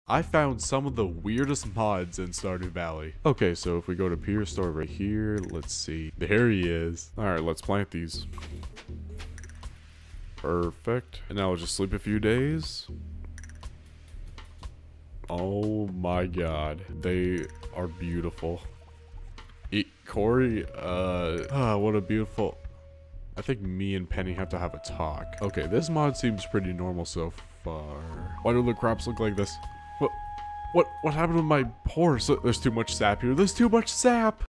I found some of the weirdest mods in Stardew Valley. Okay, so if we go to Pier's store right here, let's see. There he is. All right, let's plant these. Perfect. And now we'll just sleep a few days. Oh my god. They are beautiful. Corey, what a beautiful... I think me and Penny have to have a talk. Okay, this mod seems pretty normal so far. Why do the crops look like this? What happened to my horse? There's too much sap here. There's too much sap!